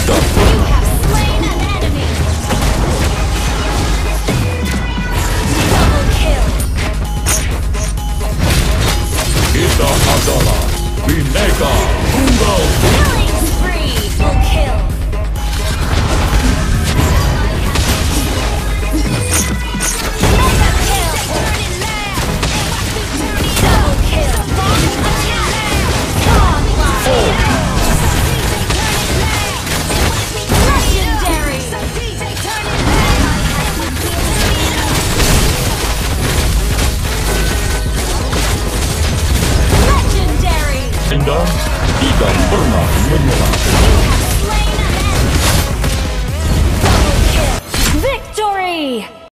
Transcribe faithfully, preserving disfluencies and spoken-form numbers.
Tidak You have slain an enemy. Double kill. kita adalah Bineka Tunggal Ika. Killing spree. Double kill. Mega kill. Double kill. Onslaught. Legendary. Legendary. Anda tidak pernah menyerah.